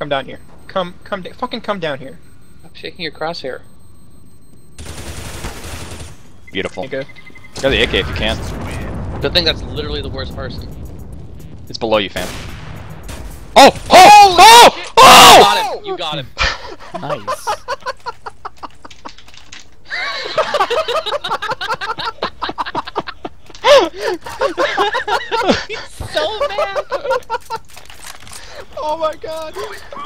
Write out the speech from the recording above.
Come down here. Fucking come down here. I'm shaking your crosshair. Beautiful. You good? Go the AK if you can. Good thing that's literally the worst person. It's below you, fam. Oh! Oh! Oh! Oh! You got him. Nice. He's so mad. Oh my god.